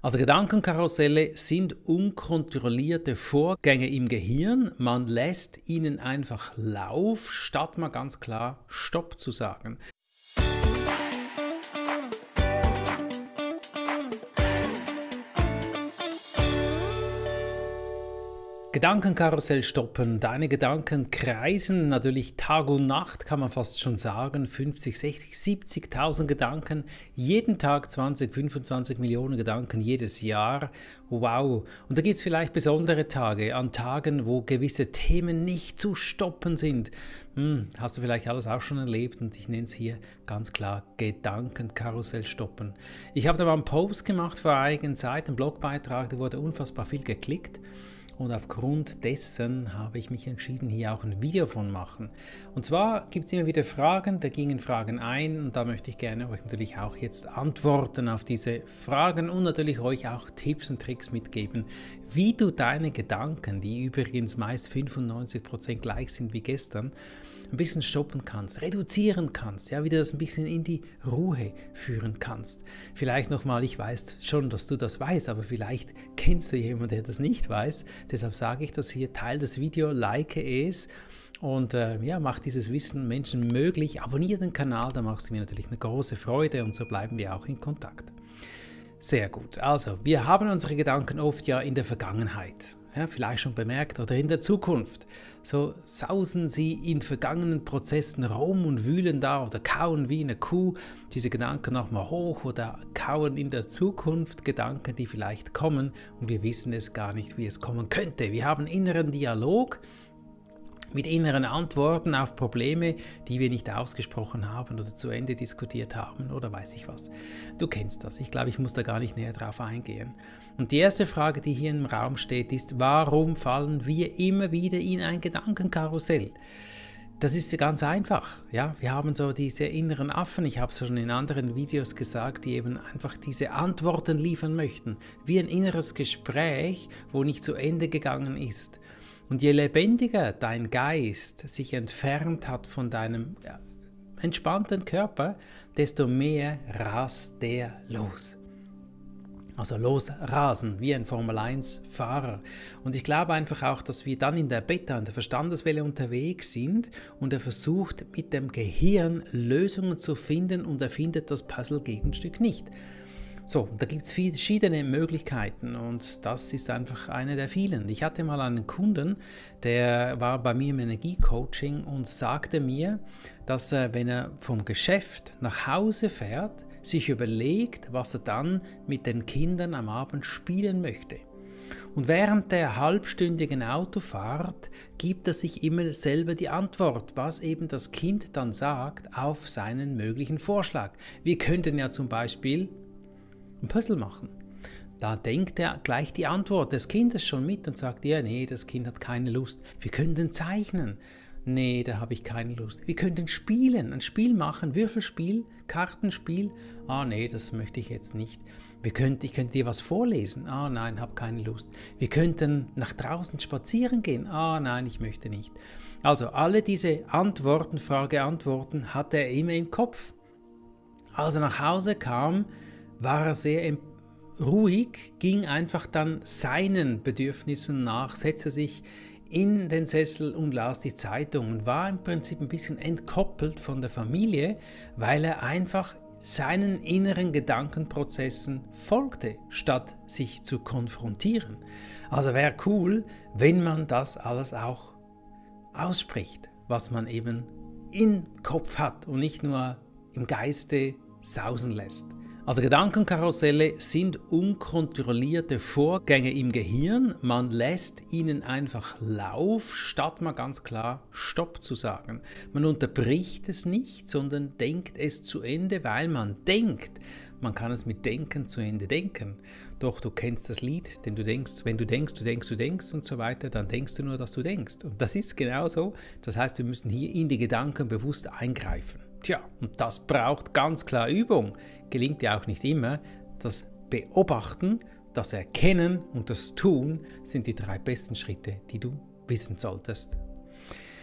Also Gedankenkarusselle sind unkontrollierte Vorgänge im Gehirn. Man lässt ihnen einfach Lauf, statt mal ganz klar Stopp zu sagen. Gedankenkarussell stoppen, deine Gedanken kreisen natürlich Tag und Nacht, kann man fast schon sagen, 50, 60, 70.000 Gedanken, jeden Tag 20, 25 Millionen Gedanken jedes Jahr, wow. Und da gibt es vielleicht besondere Tage, an Tagen, wo gewisse Themen nicht zu stoppen sind. Hast du vielleicht alles auch schon erlebt und ich nenne es hier ganz klar Gedankenkarussell stoppen. Ich habe da mal einen Post gemacht vor einiger Zeit, einen Blogbeitrag, da wurde unfassbar viel geklickt. Und aufgrund dessen habe ich mich entschieden, hier auch ein Video von machen. Und zwar gibt es immer wieder Fragen, da gingen Fragen ein und da möchte ich gerne euch natürlich auch jetzt antworten auf diese Fragen und natürlich euch auch Tipps und Tricks mitgeben, wie du deine Gedanken, die übrigens meist 95% gleich sind wie gestern, ein bisschen stoppen kannst, reduzieren kannst, ja, wie du das ein bisschen in die Ruhe führen kannst. Vielleicht nochmal, ich weiß schon, dass du das weißt, aber vielleicht kennst du jemanden, der das nicht weiß. Deshalb sage ich das hier, teile das Video, like es und mach dieses Wissen Menschen möglich. Abonniere den Kanal, da machst du mir natürlich eine große Freude und so bleiben wir auch in Kontakt. Sehr gut, also wir haben unsere Gedanken oft ja in der Vergangenheit. Ja, vielleicht schon bemerkt, oder in der Zukunft. So sausen sie in vergangenen Prozessen rum und wühlen da oder kauen wie eine Kuh diese Gedanken nochmal hoch oder kauen in der Zukunft Gedanken, die vielleicht kommen und wir wissen es gar nicht, wie es kommen könnte. Wir haben inneren Dialog mit inneren Antworten auf Probleme, die wir nicht ausgesprochen haben oder zu Ende diskutiert haben oder weiß ich was. Du kennst das. Ich glaube, ich muss da gar nicht näher drauf eingehen. Und die erste Frage, die hier im Raum steht, ist, warum fallen wir immer wieder in ein Gedankenkarussell? Das ist ja ganz einfach. Ja? Wir haben so diese inneren Affen, ich habe es schon in anderen Videos gesagt, die eben einfach diese Antworten liefern möchten. Wie ein inneres Gespräch, wo nicht zu Ende gegangen ist. Und je lebendiger dein Geist sich entfernt hat von deinem entspannten Körper, desto mehr rast der los. Also losrasen, wie ein Formel-1-Fahrer. Und ich glaube einfach auch, dass wir dann in der Beta, in der Verstandeswelle unterwegs sind und er versucht mit dem Gehirn Lösungen zu finden und er findet das Puzzle-Gegenstück nicht. So, da gibt es verschiedene Möglichkeiten und das ist einfach eine der vielen. Ich hatte mal einen Kunden, der war bei mir im Energiecoaching und sagte mir, dass er, wenn er vom Geschäft nach Hause fährt, sich überlegt, was er dann mit den Kindern am Abend spielen möchte. Und während der halbstündigen Autofahrt gibt er sich immer selber die Antwort, was eben das Kind dann sagt auf seinen möglichen Vorschlag. Wir könnten ja zum Beispiel ein Puzzle machen. Da denkt er gleich die Antwort des Kindes schon mit und sagt, ja, nee, das Kind hat keine Lust. Wir könnten zeichnen. Nee, da habe ich keine Lust. Wir könnten spielen, ein Spiel machen, Würfelspiel, Kartenspiel. Ah, nee, das möchte ich jetzt nicht. Ich könnte dir was vorlesen. Ah, nein, habe keine Lust. Wir könnten nach draußen spazieren gehen. Ah, nein, ich möchte nicht. Also alle diese Antworten, Frage-Antworten hatte er immer im Kopf. Als er nach Hause kam, war er sehr ruhig, ging einfach dann seinen Bedürfnissen nach, setzte sich in den Sessel und las die Zeitung und war im Prinzip ein bisschen entkoppelt von der Familie, weil er einfach seinen inneren Gedankenprozessen folgte, statt sich zu konfrontieren. Also wäre cool, wenn man das alles auch ausspricht, was man eben im Kopf hat und nicht nur im Geiste sausen lässt. Also Gedankenkarusselle sind unkontrollierte Vorgänge im Gehirn. Man lässt ihnen einfach Lauf, statt mal ganz klar Stopp zu sagen. Man unterbricht es nicht, sondern denkt es zu Ende, weil man denkt. Man kann es mit Denken zu Ende denken. Doch du kennst das Lied, denn du denkst, wenn du denkst, du denkst, du denkst und so weiter, dann denkst du nur, dass du denkst. Und das ist genau so. Das heißt, wir müssen hier in die Gedanken bewusst eingreifen. Tja, und das braucht ganz klar Übung. Gelingt ja auch nicht immer. Das Beobachten, das Erkennen und das Tun sind die 3 besten Schritte, die du wissen solltest.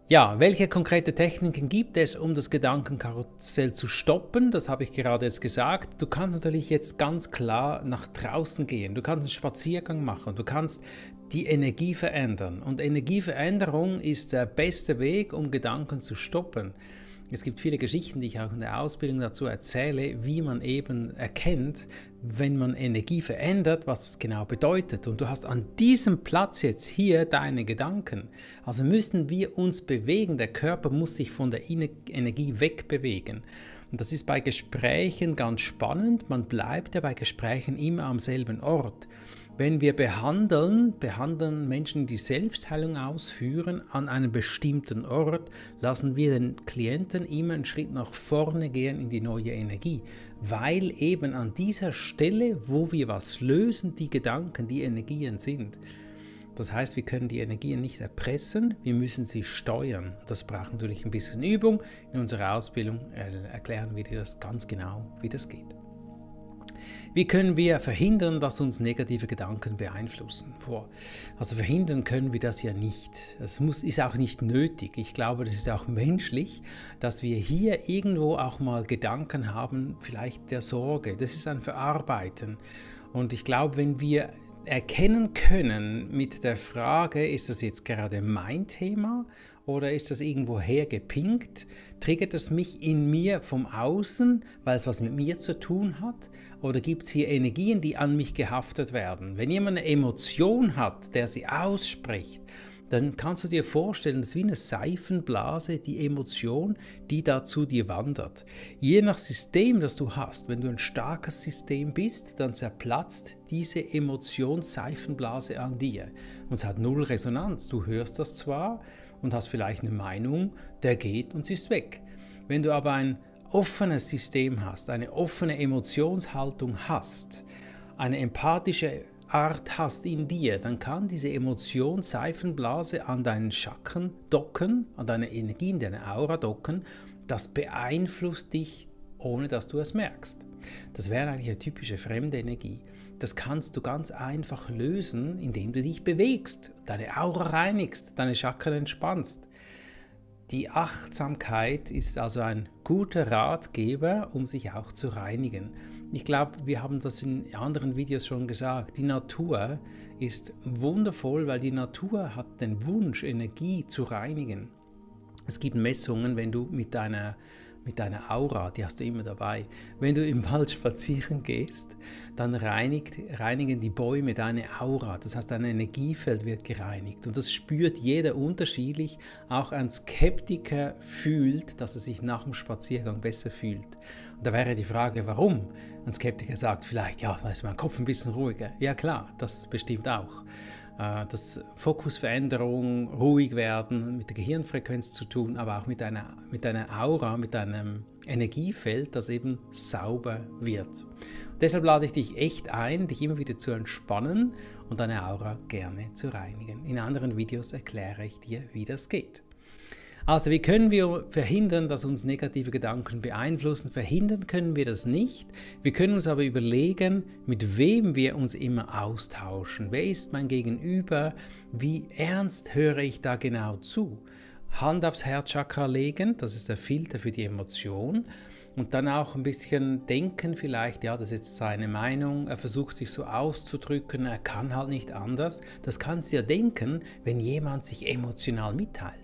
Ja, welche konkrete Techniken gibt es, um das Gedankenkarussell zu stoppen? Das habe ich gerade jetzt gesagt. Du kannst natürlich jetzt ganz klar nach draußen gehen. Du kannst einen Spaziergang machen. Du kannst die Energie verändern. Und Energieveränderung ist der beste Weg, um Gedanken zu stoppen. Es gibt viele Geschichten, die ich auch in der Ausbildung dazu erzähle, wie man eben erkennt, wenn man Energie verändert, was das genau bedeutet. Und du hast an diesem Platz jetzt hier deine Gedanken. Also müssen wir uns bewegen. Der Körper muss sich von der Energie wegbewegen. Und das ist bei Gesprächen ganz spannend. Man bleibt ja bei Gesprächen immer am selben Ort. Wenn wir behandeln Menschen, die Selbstheilung ausführen, an einem bestimmten Ort, lassen wir den Klienten immer einen Schritt nach vorne gehen in die neue Energie, weil eben an dieser Stelle, wo wir was lösen, die Gedanken, die Energien sind. Das heißt, wir können die Energien nicht erpressen, wir müssen sie steuern. Das braucht natürlich ein bisschen Übung. In unserer Ausbildung erklären wir dir das ganz genau, wie das geht. Wie können wir verhindern, dass uns negative Gedanken beeinflussen? Also verhindern können wir das ja nicht. Das ist auch nicht nötig. Ich glaube, das ist auch menschlich, dass wir hier irgendwo auch mal Gedanken haben, vielleicht der Sorge. Das ist ein Verarbeiten. Und ich glaube, wenn wir erkennen können mit der Frage, ist das jetzt gerade mein Thema oder ist das irgendwo hergepinkt? Triggert es mich in mir vom Außen, weil es was mit mir zu tun hat? Oder gibt es hier Energien, die an mich gehaftet werden? Wenn jemand eine Emotion hat, der sie ausspricht, dann kannst du dir vorstellen, das ist wie eine Seifenblase, die Emotion, die da zu dir wandert. Je nach System, das du hast, wenn du ein starkes System bist, dann zerplatzt diese Emotionsseifenblase an dir. Und es hat null Resonanz. Du hörst das zwar und hast vielleicht eine Meinung, der geht und sie ist weg. Wenn du aber ein offenes System hast, eine offene Emotionshaltung hast, eine empathische Art hast in dir, dann kann diese Emotionsseifenblase an deinen Chakren docken, an deine Energie, in deine Aura docken. Das beeinflusst dich, ohne dass du es merkst. Das wäre eigentlich eine typische fremde Energie. Das kannst du ganz einfach lösen, indem du dich bewegst, deine Aura reinigst, deine Chakren entspannst. Die Achtsamkeit ist also ein guter Ratgeber, um sich auch zu reinigen. Ich glaube, wir haben das in anderen Videos schon gesagt. Die Natur ist wundervoll, weil die Natur hat den Wunsch, Energie zu reinigen. Es gibt Messungen, wenn du mit deiner Aura, die hast du immer dabei, wenn du im Wald spazieren gehst, dann reinigen die Bäume deine Aura. Das heißt, dein Energiefeld wird gereinigt. Und das spürt jeder unterschiedlich. Auch ein Skeptiker fühlt, dass er sich nach dem Spaziergang besser fühlt. Und da wäre die Frage, warum? Ein Skeptiker sagt vielleicht, ja, weil ist mein Kopf ein bisschen ruhiger. Ja klar, das bestimmt auch. Das Fokusveränderung, ruhig werden, mit der Gehirnfrequenz zu tun, aber auch mit deiner Aura, mit deinem Energiefeld, das eben sauber wird. Und deshalb lade ich dich echt ein, dich immer wieder zu entspannen und deine Aura gerne zu reinigen. In anderen Videos erkläre ich dir, wie das geht. Also wie können wir verhindern, dass uns negative Gedanken beeinflussen? Verhindern können wir das nicht. Wir können uns aber überlegen, mit wem wir uns immer austauschen. Wer ist mein Gegenüber? Wie ernst höre ich da genau zu? Hand aufs Herzchakra legen, das ist der Filter für die Emotion. Und dann auch ein bisschen denken vielleicht, ja, das ist jetzt seine Meinung, er versucht sich so auszudrücken, er kann halt nicht anders. Das kannst du ja denken, wenn jemand sich emotional mitteilt.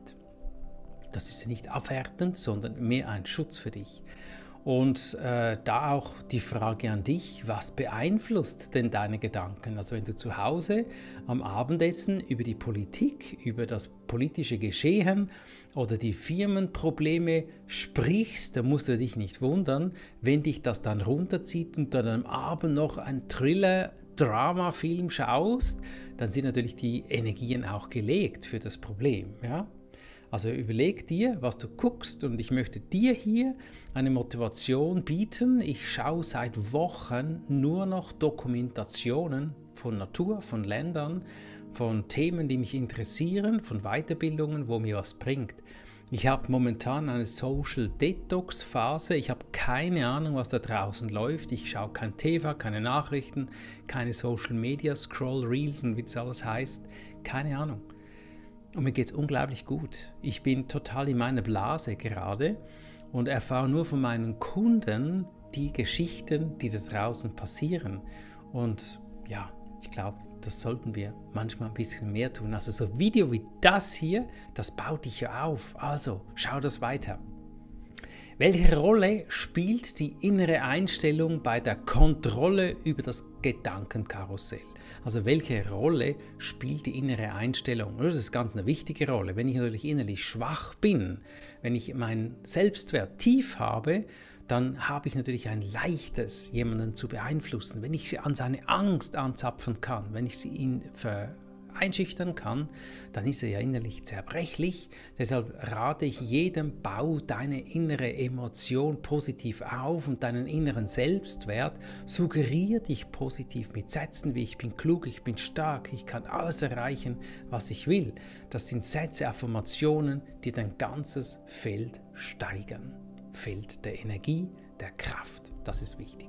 Das ist ja nicht abwertend, sondern mehr ein Schutz für dich. Und da auch die Frage an dich, was beeinflusst denn deine Gedanken? Also wenn du zu Hause am Abendessen über die Politik, über das politische Geschehen oder die Firmenprobleme sprichst, dann musst du dich nicht wundern, wenn dich das dann runterzieht und dann am Abend noch ein Thriller-Drama-Film schaust, dann sind natürlich die Energien auch gelegt für das Problem, ja? Also überleg dir, was du guckst, und ich möchte dir hier eine Motivation bieten. Ich schaue seit Wochen nur noch Dokumentationen von Natur, von Ländern, von Themen, die mich interessieren, von Weiterbildungen, wo mir was bringt. Ich habe momentan eine Social Detox Phase. Ich habe keine Ahnung, was da draußen läuft. Ich schaue kein TV, keine Nachrichten, keine Social Media, Scroll Reels und wie es alles heißt. Keine Ahnung. Und mir geht es unglaublich gut. Ich bin total in meiner Blase gerade und erfahre nur von meinen Kunden die Geschichten, die da draußen passieren. Und ja, ich glaube, das sollten wir manchmal ein bisschen mehr tun. Also so ein Video wie das hier, das baut dich ja auf. Also schau das weiter. Welche Rolle spielt die innere Einstellung bei der Kontrolle über das Gedankenkarussell? Also welche Rolle spielt die innere Einstellung? Das ist ganz eine wichtige Rolle. Wenn ich natürlich innerlich schwach bin, wenn ich meinen Selbstwert tief habe, dann habe ich natürlich ein leichtes, jemanden zu beeinflussen. Wenn ich sie an seine Angst anzapfen kann, wenn ich ihn einschüchtern kann, dann ist er ja innerlich zerbrechlich. Deshalb rate ich jedem, bau deine innere Emotion positiv auf und deinen inneren Selbstwert. Suggeriere dich positiv mit Sätzen wie ich bin klug, ich bin stark, ich kann alles erreichen, was ich will. Das sind Sätze, Affirmationen, die dein ganzes Feld steigern. Feld der Energie, der Kraft. Das ist wichtig.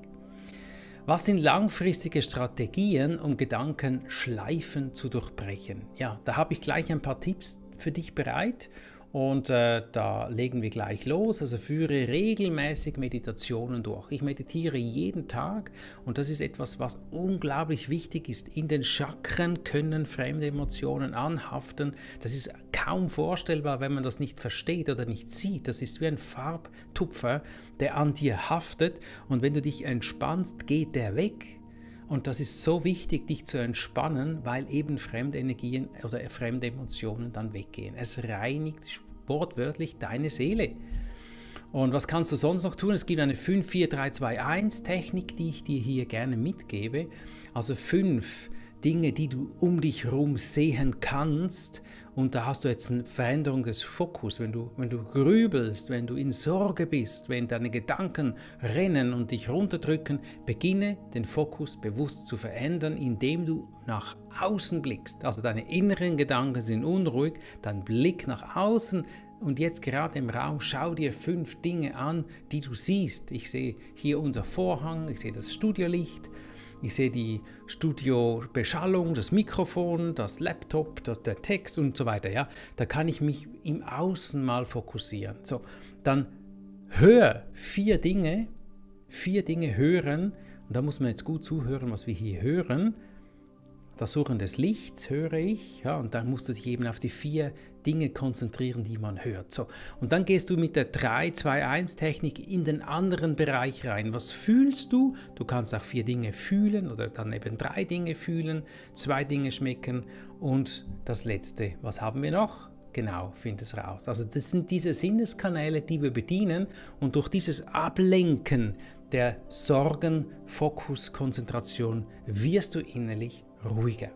Was sind langfristige Strategien, um Gedankenschleifen zu durchbrechen? Ja, da habe ich gleich ein paar Tipps für dich bereit und da legen wir gleich los. Also führe regelmäßig Meditationen durch. Ich meditiere jeden Tag und das ist etwas, was unglaublich wichtig ist. In den Chakren können fremde Emotionen anhaften. Das ist kaum vorstellbar, wenn man das nicht versteht oder nicht sieht. Das ist wie ein Farbtupfer, der an dir haftet und wenn du dich entspannst, geht der weg. Und das ist so wichtig, dich zu entspannen, weil eben fremde Energien oder fremde Emotionen dann weggehen. Es reinigt wortwörtlich deine Seele. Und was kannst du sonst noch tun? Es gibt eine 5-4-3-2-1-Technik, die ich dir hier gerne mitgebe. Also 5 Dinge, die du um dich herum sehen kannst. Und da hast du jetzt eine Veränderung des Fokus. Wenn du grübelst, wenn du in Sorge bist, wenn deine Gedanken rennen und dich runterdrücken, beginne den Fokus bewusst zu verändern, indem du nach außen blickst. Also deine inneren Gedanken sind unruhig, dein Blick nach außen. Und jetzt gerade im Raum, schau dir 5 Dinge an, die du siehst. Ich sehe hier unser Vorhang, ich sehe das Studiolicht. Ich sehe die Studiobeschallung, das Mikrofon, das Laptop, der Text und so weiter. Ja? Da kann ich mich im Außen mal fokussieren. So, dann hör 4 Dinge hören. Und da muss man jetzt gut zuhören, was wir hier hören. Das Surren des Lichts höre ich, ja, und dann musst du dich eben auf die 4 Dinge konzentrieren, die man hört. So, und dann gehst du mit der 3-2-1-Technik in den anderen Bereich rein. Was fühlst du? Du kannst auch 4 Dinge fühlen oder dann eben 3 Dinge fühlen, 2 Dinge schmecken und das letzte, was haben wir noch? Genau, find es raus. Also das sind diese Sinneskanäle, die wir bedienen und durch dieses Ablenken der Sorgen, Fokus, Konzentration wirst du innerlich ruhiger.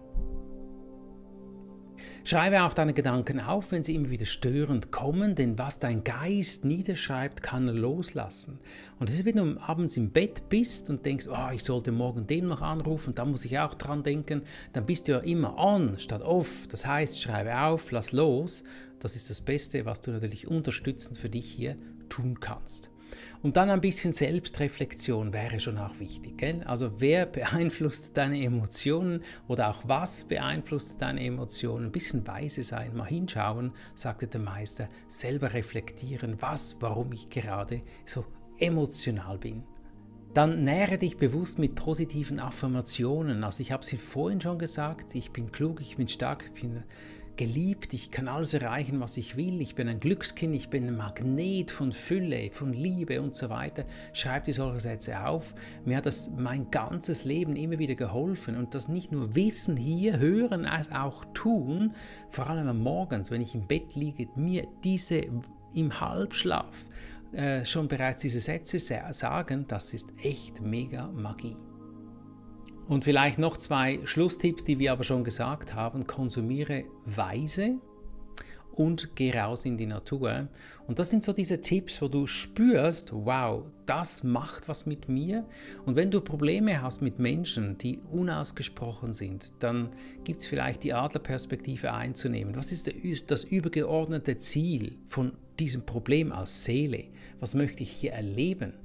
Schreibe auch deine Gedanken auf, wenn sie immer wieder störend kommen, denn was dein Geist niederschreibt, kann er loslassen. Und das ist, wenn du abends im Bett bist und denkst, oh, ich sollte morgen den noch anrufen, da muss ich auch dran denken, dann bist du ja immer on statt off. Das heißt, schreibe auf, lass los. Das ist das Beste, was du natürlich unterstützend für dich hier tun kannst. Und dann ein bisschen Selbstreflexion wäre schon auch wichtig. Gell? Also wer beeinflusst deine Emotionen oder auch was beeinflusst deine Emotionen? Ein bisschen weise sein, mal hinschauen, sagte der Meister, selber reflektieren, warum ich gerade so emotional bin. Dann nähre dich bewusst mit positiven Affirmationen. Also ich habe es vorhin schon gesagt, ich bin klug, ich bin stark, ich bin geliebt, ich kann alles erreichen, was ich will, ich bin ein Glückskind, ich bin ein Magnet von Fülle, von Liebe und so weiter. Schreib dir solche Sätze auf. Mir hat das mein ganzes Leben immer wieder geholfen und das nicht nur Wissen hier, hören, als auch tun, vor allem morgens, wenn ich im Bett liege, mir diese im Halbschlaf schon bereits diese Sätze sagen, das ist echt mega Magie. Und vielleicht noch 2 Schlusstipps, die wir aber schon gesagt haben. Konsumiere weise und geh raus in die Natur. Und das sind so diese Tipps, wo du spürst, wow, das macht was mit mir. Und wenn du Probleme hast mit Menschen, die unausgesprochen sind, dann gibt es vielleicht die Adlerperspektive einzunehmen. Was ist das übergeordnete Ziel von diesem Problem als Seele? Was möchte ich hier erleben?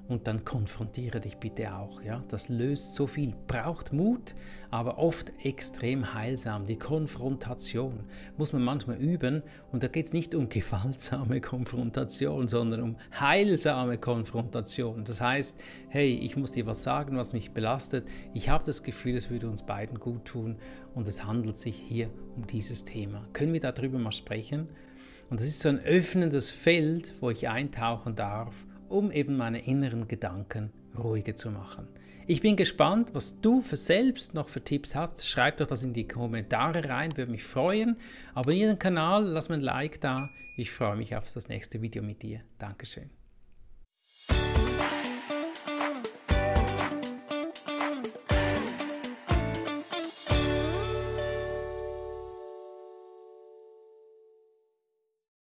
und dann konfrontiere dich bitte auch. Ja? Das löst so viel, braucht Mut, aber oft extrem heilsam. Die Konfrontation muss man manchmal üben und da geht es nicht um gewaltsame Konfrontation, sondern um heilsame Konfrontation. Das heißt, hey, ich muss dir was sagen, was mich belastet. Ich habe das Gefühl, es würde uns beiden gut tun und es handelt sich hier um dieses Thema. Können wir darüber mal sprechen? Und das ist so ein öffnendes Feld, wo ich eintauchen darf, um eben meine inneren Gedanken ruhiger zu machen. Ich bin gespannt, was du selbst noch für Tipps hast. Schreib doch das in die Kommentare rein, würde mich freuen. Abonniere den Kanal, lass mir ein Like da. Ich freue mich auf das nächste Video mit dir. Dankeschön.